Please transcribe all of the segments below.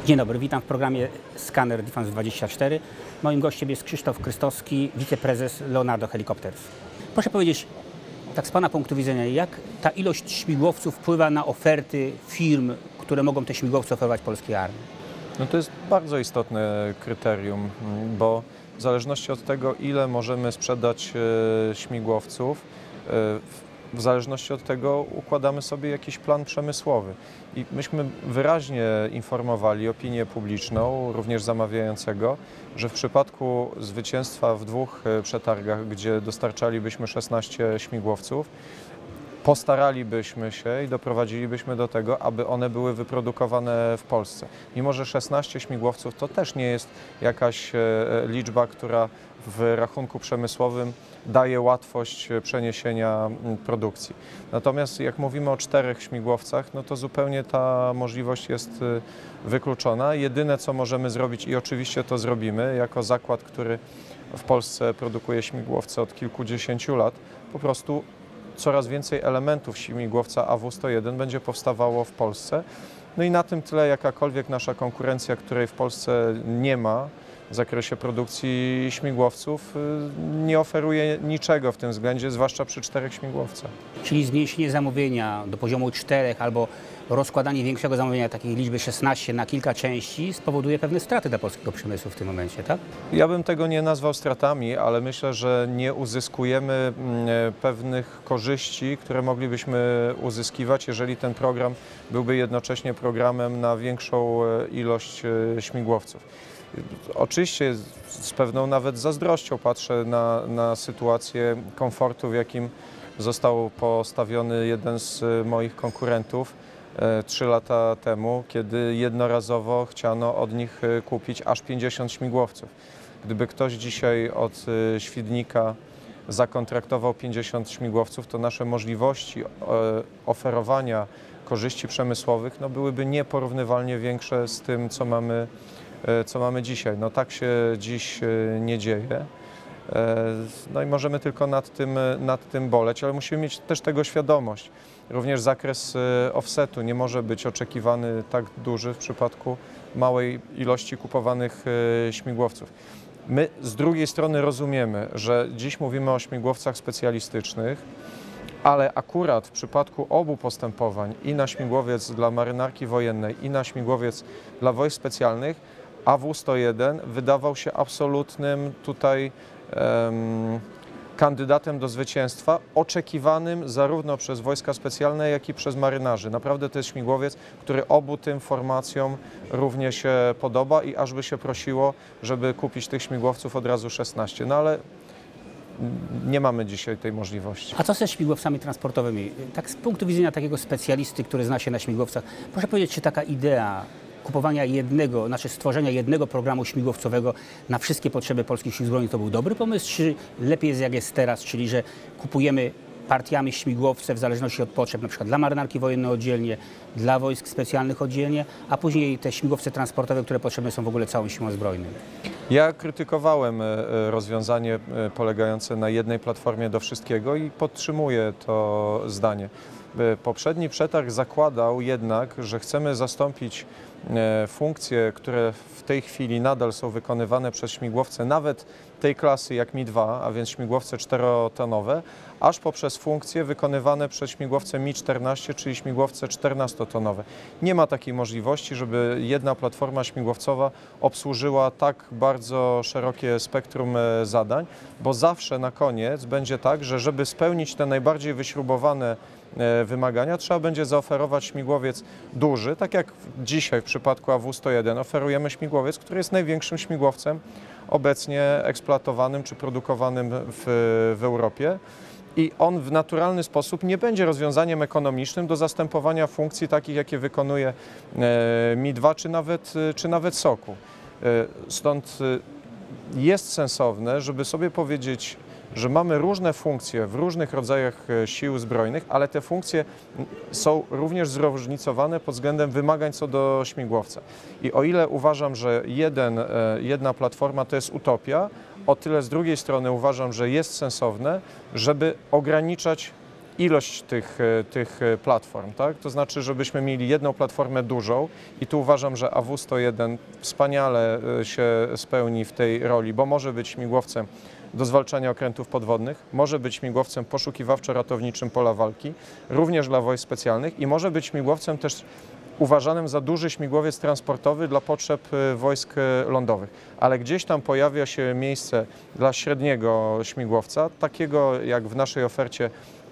Dzień dobry, witam w programie Scanner Defense 24. Moim gościem jest Krzysztof Krystowski, wiceprezes Leonardo Helicopters. Proszę powiedzieć, tak z Pana punktu widzenia, jak ta ilość śmigłowców wpływa na oferty firm, które mogą te śmigłowce oferować polskiej armii? No to jest bardzo istotne kryterium, bo w zależności od tego, ile możemy sprzedać śmigłowców, w zależności od tego układamy sobie jakiś plan przemysłowy. I myśmy wyraźnie informowali opinię publiczną, również zamawiającego, że w przypadku zwycięstwa w 2 przetargach, gdzie dostarczalibyśmy 16 śmigłowców, postaralibyśmy się i doprowadzilibyśmy do tego, aby one były wyprodukowane w Polsce. Mimo że 16 śmigłowców to też nie jest jakaś liczba, która w rachunku przemysłowym daje łatwość przeniesienia produkcji. Natomiast jak mówimy o 4 śmigłowcach, no to zupełnie ta możliwość jest wykluczona. Jedyne, co możemy zrobić, i oczywiście to zrobimy, jako zakład, który w Polsce produkuje śmigłowce od kilkudziesięciu lat, po prostu coraz więcej elementów śmigłowca AW101 będzie powstawało w Polsce. No i na tym tle jakakolwiek nasza konkurencja, której w Polsce nie ma w zakresie produkcji śmigłowców, nie oferuje niczego w tym względzie, zwłaszcza przy 4 śmigłowcach. Czyli zmniejszenie zamówienia do poziomu 4 albo rozkładanie większego zamówienia takiej liczby 16 na kilka części spowoduje pewne straty dla polskiego przemysłu w tym momencie, tak? Ja bym tego nie nazwał stratami, ale myślę, że nie uzyskujemy pewnych korzyści, które moglibyśmy uzyskiwać, jeżeli ten program byłby jednocześnie programem na większą ilość śmigłowców. Oczywiście z pewną nawet zazdrością patrzę na sytuację komfortu, w jakim został postawiony jeden z moich konkurentów 3 lata temu, kiedy jednorazowo chciano od nich kupić aż 50 śmigłowców. Gdyby ktoś dzisiaj od Świdnika zakontraktował 50 śmigłowców, to nasze możliwości oferowania korzyści przemysłowych byłyby nieporównywalnie większe z tym, co mamy dzisiaj. No tak się dziś nie dzieje. No i możemy tylko nad tym boleć, ale musimy mieć też tego świadomość. Również zakres offsetu nie może być oczekiwany tak duży w przypadku małej ilości kupowanych śmigłowców. My z drugiej strony rozumiemy, że dziś mówimy o śmigłowcach specjalistycznych, ale akurat w przypadku obu postępowań, i na śmigłowiec dla marynarki wojennej, i na śmigłowiec dla wojsk specjalnych, AW101 wydawał się absolutnym tutaj kandydatem do zwycięstwa, oczekiwanym zarówno przez wojska specjalne, jak i przez marynarzy. Naprawdę to jest śmigłowiec, który obu tym formacjom równie się podoba i aż by się prosiło, żeby kupić tych śmigłowców od razu 16. No ale nie mamy dzisiaj tej możliwości. A co ze śmigłowcami transportowymi? Tak z punktu widzenia takiego specjalisty, który zna się na śmigłowcach, proszę powiedzieć, czy taka idea kupowania stworzenia jednego programu śmigłowcowego na wszystkie potrzeby polskich sił zbrojnych to był dobry pomysł, czy lepiej jest jak jest teraz, czyli że kupujemy partiami śmigłowce w zależności od potrzeb, na przykład dla marynarki wojennej oddzielnie, dla wojsk specjalnych oddzielnie, a później te śmigłowce transportowe, które potrzebne są w ogóle całym siłom zbrojnym? Ja krytykowałem rozwiązanie polegające na jednej platformie do wszystkiego i podtrzymuję to zdanie. Poprzedni przetarg zakładał jednak, że chcemy zastąpić funkcje, które w tej chwili nadal są wykonywane przez śmigłowce, nawet tej klasy jak Mi-2, a więc śmigłowce 4-tonowe, aż poprzez funkcje wykonywane przez śmigłowce Mi-14, czyli śmigłowce 14-tonowe. Nie ma takiej możliwości, żeby jedna platforma śmigłowcowa obsłużyła tak bardzo szerokie spektrum zadań, bo zawsze na koniec będzie tak, że żeby spełnić te najbardziej wyśrubowane wymagania, trzeba będzie zaoferować śmigłowiec duży, tak jak dzisiaj w przypadku AW101 oferujemy śmigłowiec, który jest największym śmigłowcem obecnie eksploatowanym czy produkowanym w Europie. I on w naturalny sposób nie będzie rozwiązaniem ekonomicznym do zastępowania funkcji takich, jakie wykonuje Mi-2 czy nawet Sokół. Stąd jest sensowne, żeby sobie powiedzieć, że mamy różne funkcje w różnych rodzajach sił zbrojnych, ale te funkcje są również zróżnicowane pod względem wymagań co do śmigłowca. I o ile uważam, że jedna platforma to jest utopia, o tyle z drugiej strony uważam, że jest sensowne, żeby ograniczać ilość tych platform, tak? To znaczy, żebyśmy mieli jedną platformę dużą i tu uważam, że AW101 wspaniale się spełni w tej roli, bo może być śmigłowcem do zwalczania okrętów podwodnych, może być śmigłowcem poszukiwawczo-ratowniczym pola walki, również dla wojsk specjalnych i może być śmigłowcem też uważanym za duży śmigłowiec transportowy dla potrzeb wojsk lądowych. Ale gdzieś tam pojawia się miejsce dla średniego śmigłowca, takiego jak w naszej ofercie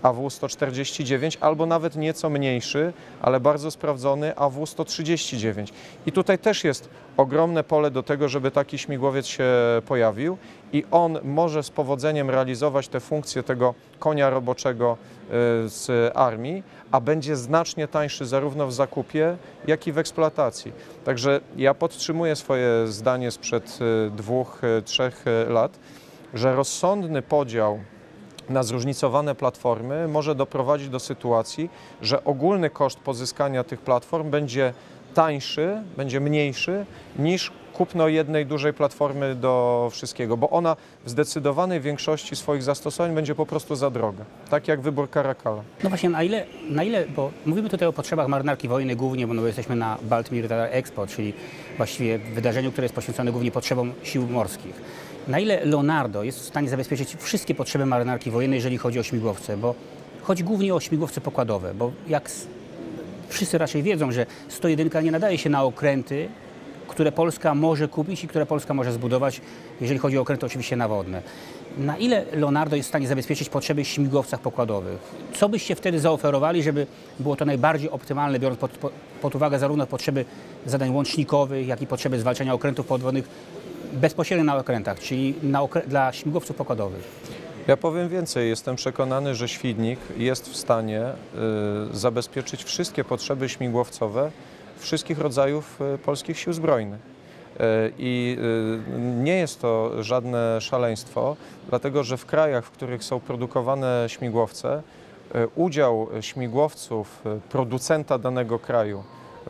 AW149, albo nawet nieco mniejszy, ale bardzo sprawdzony AW139. I tutaj też jest ogromne pole do tego, żeby taki śmigłowiec się pojawił i on może z powodzeniem realizować te funkcje tego konia roboczego z armii, a będzie znacznie tańszy zarówno w zakupie, jak i w eksploatacji. Także ja podtrzymuję swoje zdanie sprzed 2-3 lat, że rozsądny podział na zróżnicowane platformy może doprowadzić do sytuacji, że ogólny koszt pozyskania tych platform będzie tańszy, będzie mniejszy niż kupno jednej dużej platformy do wszystkiego, bo ona w zdecydowanej większości swoich zastosowań będzie po prostu za droga, tak jak wybór Caracal. No właśnie, na ile, bo mówimy tutaj o potrzebach marynarki wojennej głównie, bo jesteśmy na Baltic Military Expo, czyli właściwie wydarzeniu, które jest poświęcone głównie potrzebom sił morskich. Na ile Leonardo jest w stanie zabezpieczyć wszystkie potrzeby marynarki wojennej, jeżeli chodzi o śmigłowce, bo chodzi głównie o śmigłowce pokładowe, bo jak wszyscy raczej wiedzą, że 101 nie nadaje się na okręty, które Polska może kupić i które Polska może zbudować, jeżeli chodzi o okręty oczywiście nawodne. Na ile Leonardo jest w stanie zabezpieczyć potrzeby w śmigłowcach pokładowych? Co byście wtedy zaoferowali, żeby było to najbardziej optymalne, biorąc pod uwagę zarówno potrzeby zadań łącznikowych, jak i potrzeby zwalczania okrętów podwodnych bezpośrednio na okrętach, czyli dla śmigłowców pokładowych? Ja powiem więcej, jestem przekonany, że Świdnik jest w stanie zabezpieczyć wszystkie potrzeby śmigłowcowe wszystkich rodzajów polskich sił zbrojnych. I nie jest to żadne szaleństwo, dlatego że w krajach, w których są produkowane śmigłowce, udział śmigłowców producenta danego kraju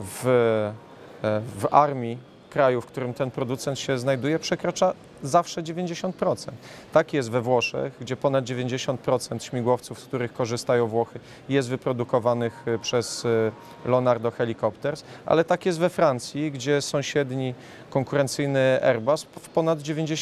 w armii kraju, w którym ten producent się znajduje, przekracza zawsze 90%. Tak jest we Włoszech, gdzie ponad 90% śmigłowców, z których korzystają Włochy, jest wyprodukowanych przez Leonardo Helicopters, ale tak jest we Francji, gdzie sąsiedni konkurencyjny Airbus w ponad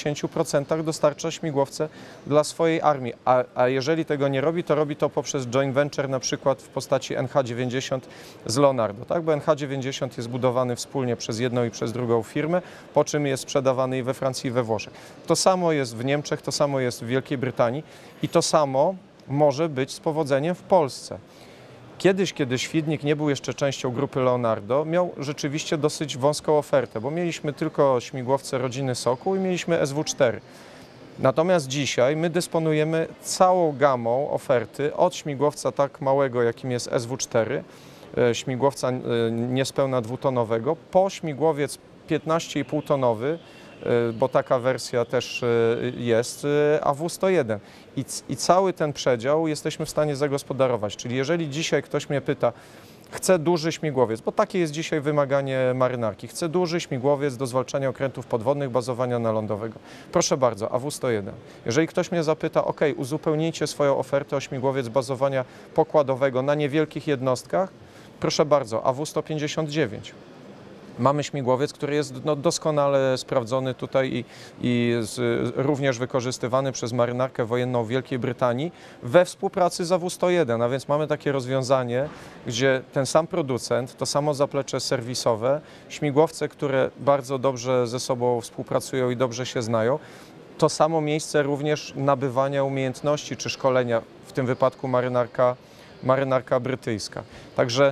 90% dostarcza śmigłowce dla swojej armii. A jeżeli tego nie robi, to robi to poprzez joint venture, na przykład w postaci NH90 z Leonardo, tak? Bo NH90 jest budowany wspólnie przez jedną i przez drugą firmę, po czym jest sprzedawany i we Francji, i we Włoszech. To samo jest w Niemczech, to samo jest w Wielkiej Brytanii i to samo może być z powodzeniem w Polsce. Kiedyś, kiedy Świdnik nie był jeszcze częścią grupy Leonardo, miał rzeczywiście dosyć wąską ofertę, bo mieliśmy tylko śmigłowce rodziny Sokół i mieliśmy SW4. Natomiast dzisiaj my dysponujemy całą gamą oferty od śmigłowca tak małego, jakim jest SW4, śmigłowca niespełna dwutonowego, po śmigłowiec 15,5 tonowy, bo taka wersja też jest, AW101. I cały ten przedział jesteśmy w stanie zagospodarować. Czyli jeżeli dzisiaj ktoś mnie pyta, chce duży śmigłowiec, bo takie jest dzisiaj wymaganie marynarki, chce duży śmigłowiec do zwalczania okrętów podwodnych, bazowania nalądowego. Proszę bardzo, AW101. Jeżeli ktoś mnie zapyta, ok, uzupełnijcie swoją ofertę o śmigłowiec bazowania pokładowego na niewielkich jednostkach, proszę bardzo, AW159. Mamy śmigłowiec, który jest doskonale sprawdzony tutaj i również wykorzystywany przez marynarkę wojenną Wielkiej Brytanii we współpracy z AW101, a więc mamy takie rozwiązanie, gdzie ten sam producent, to samo zaplecze serwisowe, śmigłowce, które bardzo dobrze ze sobą współpracują i dobrze się znają, to samo miejsce również nabywania umiejętności czy szkolenia, w tym wypadku marynarka brytyjska. Także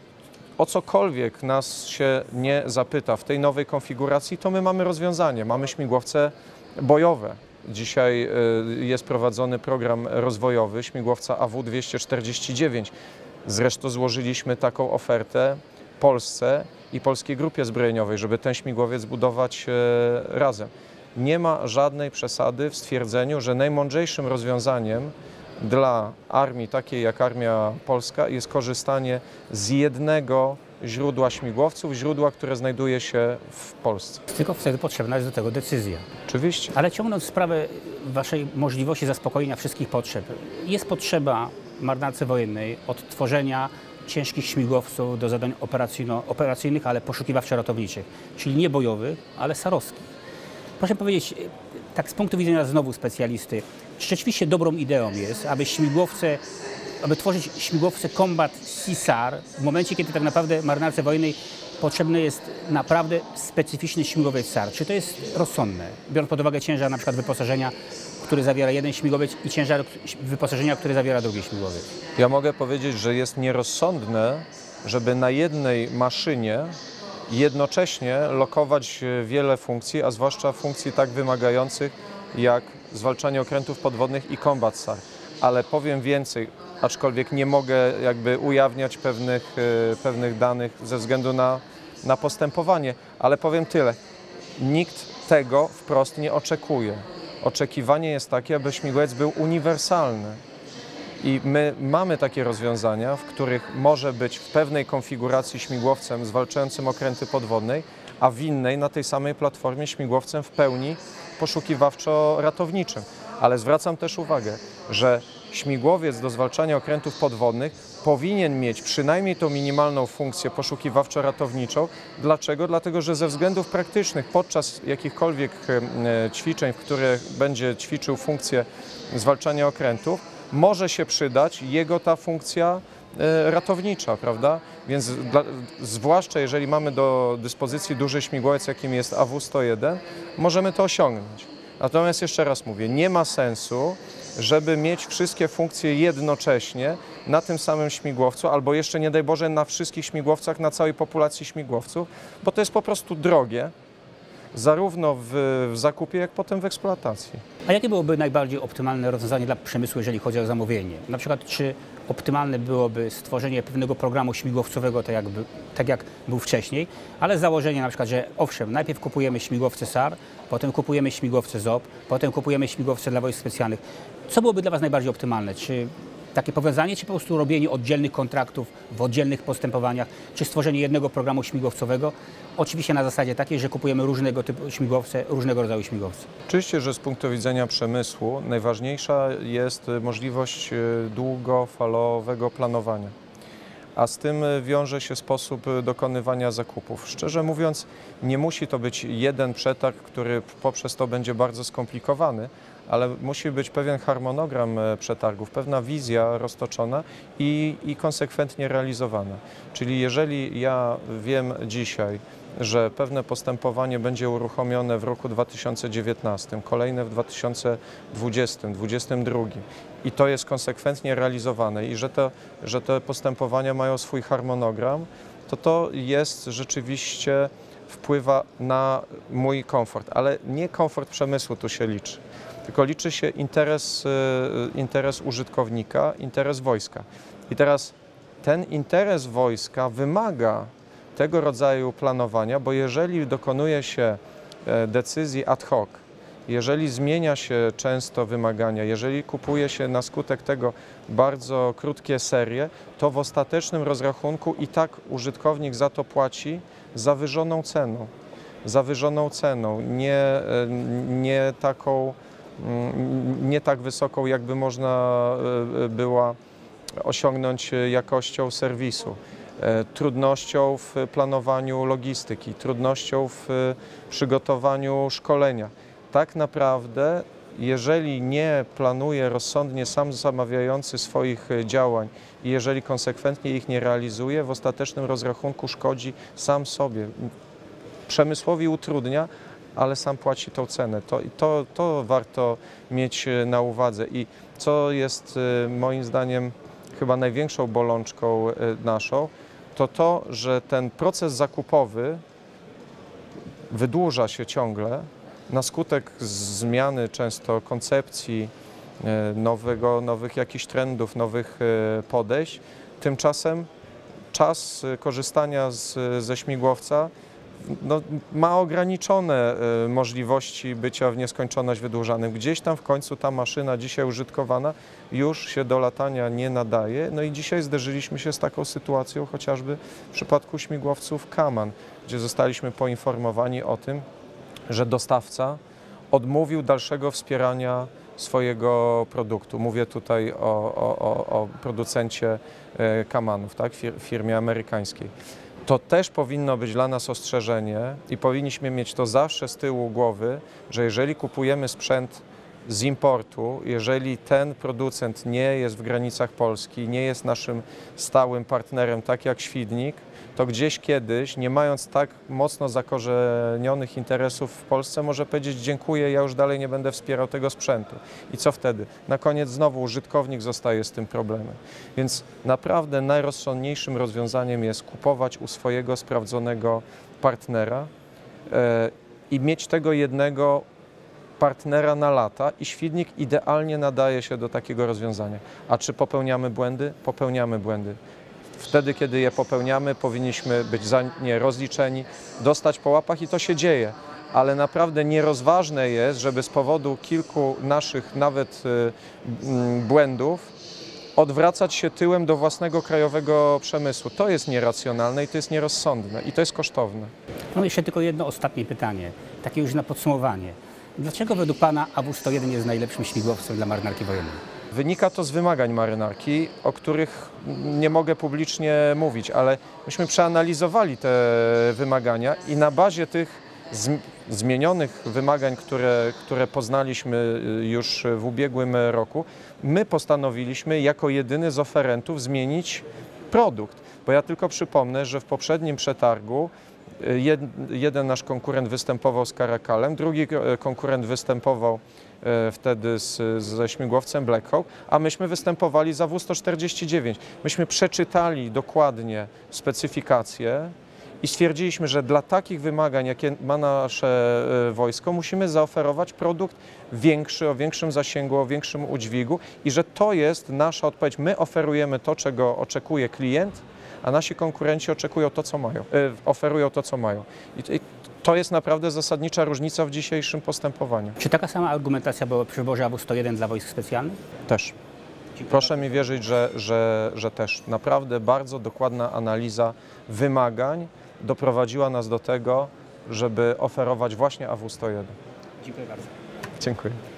o cokolwiek nas się nie zapyta w tej nowej konfiguracji, to my mamy rozwiązanie. Mamy śmigłowce bojowe. Dzisiaj jest prowadzony program rozwojowy śmigłowca AW249. Zresztą złożyliśmy taką ofertę Polsce i Polskiej Grupie Zbrojeniowej, żeby ten śmigłowiec budować razem. Nie ma żadnej przesady w stwierdzeniu, że najmądrzejszym rozwiązaniem dla armii takiej jak Armia Polska jest korzystanie z jednego źródła śmigłowców, źródła, które znajduje się w Polsce. Tylko wtedy potrzebna jest do tego decyzja. Oczywiście. Ale ciągnąc sprawę waszej możliwości zaspokojenia wszystkich potrzeb, jest potrzeba marynarce wojennej od tworzenia ciężkich śmigłowców do zadań operacyjnych, ale poszukiwawczo-ratowniczych, czyli nie bojowych, ale sarowskich. Proszę powiedzieć, tak z punktu widzenia znowu specjalisty, czy rzeczywiście dobrą ideą jest, aby tworzyć śmigłowce Combat Sea w momencie, kiedy tak naprawdę marynarce wojennej potrzebny jest naprawdę specyficzny śmigłowiec SAR. Czy to jest rozsądne, biorąc pod uwagę ciężar na przykład wyposażenia, który zawiera jeden śmigłowiec i ciężar wyposażenia, który zawiera drugi śmigłowiec? Ja mogę powiedzieć, że jest nierozsądne, żeby na jednej maszynie jednocześnie lokować wiele funkcji, a zwłaszcza funkcji tak wymagających jak zwalczanie okrętów podwodnych i Combat SAR. Ale powiem więcej, aczkolwiek nie mogę jakby ujawniać pewnych danych ze względu na postępowanie, ale powiem tyle. Nikt tego wprost nie oczekuje. Oczekiwanie jest takie, aby śmigłowiec był uniwersalny. I my mamy takie rozwiązania, w których może być w pewnej konfiguracji śmigłowcem zwalczającym okręty podwodnej, a w innej, na tej samej platformie, śmigłowcem w pełni poszukiwawczo-ratowniczym. Ale zwracam też uwagę, że śmigłowiec do zwalczania okrętów podwodnych powinien mieć przynajmniej tą minimalną funkcję poszukiwawczo-ratowniczą. Dlaczego? Dlatego, że ze względów praktycznych podczas jakichkolwiek ćwiczeń, w których będzie ćwiczył funkcję zwalczania okrętów, może się przydać jego ta funkcja ratownicza, prawda? Więc zwłaszcza jeżeli mamy do dyspozycji duży śmigłowiec, jakim jest AW101, możemy to osiągnąć. Natomiast jeszcze raz mówię, nie ma sensu, żeby mieć wszystkie funkcje jednocześnie na tym samym śmigłowcu, albo jeszcze nie daj Boże na wszystkich śmigłowcach, na całej populacji śmigłowców, bo to jest po prostu drogie, zarówno w zakupie, jak potem w eksploatacji. A jakie byłoby najbardziej optymalne rozwiązanie dla przemysłu, jeżeli chodzi o zamówienie? Na przykład, czy optymalne byłoby stworzenie pewnego programu śmigłowcowego, tak jak był wcześniej, ale założenie na przykład, że owszem, najpierw kupujemy śmigłowce SAR, potem kupujemy śmigłowce ZOP, potem kupujemy śmigłowce dla wojsk specjalnych. Co byłoby dla Was najbardziej optymalne? Czy takie powiązanie, czy po prostu robienie oddzielnych kontraktów w oddzielnych postępowaniach, czy stworzenie jednego programu śmigłowcowego? Oczywiście na zasadzie takiej, że kupujemy różnego typu śmigłowce, różnego rodzaju śmigłowce. Oczywiście, że z punktu widzenia przemysłu najważniejsza jest możliwość długofalowego planowania, a z tym wiąże się sposób dokonywania zakupów. Szczerze mówiąc, nie musi to być jeden przetarg, który poprzez to będzie bardzo skomplikowany, ale musi być pewien harmonogram przetargów, pewna wizja roztoczona i konsekwentnie realizowana. Czyli jeżeli ja wiem dzisiaj, że pewne postępowanie będzie uruchomione w roku 2019, kolejne w 2020, 2022 i to jest konsekwentnie realizowane i że te postępowania mają swój harmonogram, to jest rzeczywiście wpływa na mój komfort, ale nie komfort przemysłu tu się liczy, tylko liczy się interes użytkownika, interes wojska. I teraz ten interes wojska wymaga tego rodzaju planowania, bo jeżeli dokonuje się decyzji ad hoc, jeżeli zmienia się często wymagania, jeżeli kupuje się na skutek tego bardzo krótkie serie, to w ostatecznym rozrachunku i tak użytkownik za to płaci zawyżoną ceną. Zawyżoną ceną, nie tak wysoką, jakby można była osiągnąć jakością serwisu. Trudnością w planowaniu logistyki, trudnością w przygotowaniu szkolenia. Tak naprawdę, jeżeli nie planuje rozsądnie sam zamawiający swoich działań i jeżeli konsekwentnie ich nie realizuje, w ostatecznym rozrachunku szkodzi sam sobie. Przemysłowi utrudnia, ale sam płaci tą cenę. To warto mieć na uwadze. I co jest moim zdaniem chyba największą bolączką naszą, to, że ten proces zakupowy wydłuża się ciągle na skutek zmiany często koncepcji, nowych jakichś trendów, nowych podejść. Tymczasem czas korzystania ze śmigłowca ma ograniczone możliwości bycia w nieskończoność wydłużanym. Gdzieś tam w końcu ta maszyna dzisiaj użytkowana już się do latania nie nadaje. No i dzisiaj zderzyliśmy się z taką sytuacją chociażby w przypadku śmigłowców Kaman, gdzie zostaliśmy poinformowani o tym, że dostawca odmówił dalszego wspierania swojego produktu. Mówię tutaj o producencie kamanów, tak? Firmie amerykańskiej. To też powinno być dla nas ostrzeżenie i powinniśmy mieć to zawsze z tyłu głowy, że jeżeli kupujemy sprzęt z importu, jeżeli ten producent nie jest w granicach Polski, nie jest naszym stałym partnerem, tak jak Świdnik, to gdzieś kiedyś, nie mając tak mocno zakorzenionych interesów w Polsce, może powiedzieć: dziękuję, ja już dalej nie będę wspierał tego sprzętu. I co wtedy? Na koniec znowu użytkownik zostaje z tym problemem. Więc naprawdę najrozsądniejszym rozwiązaniem jest kupować u swojego sprawdzonego partnera i mieć tego jednego partnera na lata, i Świdnik idealnie nadaje się do takiego rozwiązania. A czy popełniamy błędy? Popełniamy błędy. Wtedy, kiedy je popełniamy, powinniśmy być za nie rozliczeni, dostać po łapach, i to się dzieje. Ale naprawdę nierozważne jest, żeby z powodu kilku naszych nawet błędów odwracać się tyłem do własnego krajowego przemysłu. To jest nieracjonalne i to jest nierozsądne i to jest kosztowne. No jeszcze tylko jedno ostatnie pytanie, takie już na podsumowanie. Dlaczego według Pana AW101 jest najlepszym śmigłowcem dla marynarki wojennej? Wynika to z wymagań marynarki, o których nie mogę publicznie mówić, ale myśmy przeanalizowali te wymagania i na bazie tych zmienionych wymagań, które poznaliśmy już w ubiegłym roku, my postanowiliśmy jako jedyny z oferentów zmienić produkt. Bo ja tylko przypomnę, że w poprzednim przetargu jeden nasz konkurent występował z Caracalem, drugi konkurent występował wtedy ze śmigłowcem Black Hawk, a myśmy występowali za W149. Myśmy przeczytali dokładnie specyfikacje i stwierdziliśmy, że dla takich wymagań, jakie ma nasze wojsko, musimy zaoferować produkt większy, o większym zasięgu, o większym udźwigu, i że to jest nasza odpowiedź. My oferujemy to, czego oczekuje klient, a nasi konkurenci oczekują to, co mają, oferują to, co mają. I to jest naprawdę zasadnicza różnica w dzisiejszym postępowaniu. Czy taka sama argumentacja była przy wyborze AW101 dla wojsk specjalnych? Też. Proszę mi wierzyć, że też. Naprawdę bardzo dokładna analiza wymagań doprowadziła nas do tego, żeby oferować właśnie AW101. Dziękuję bardzo. Dziękuję.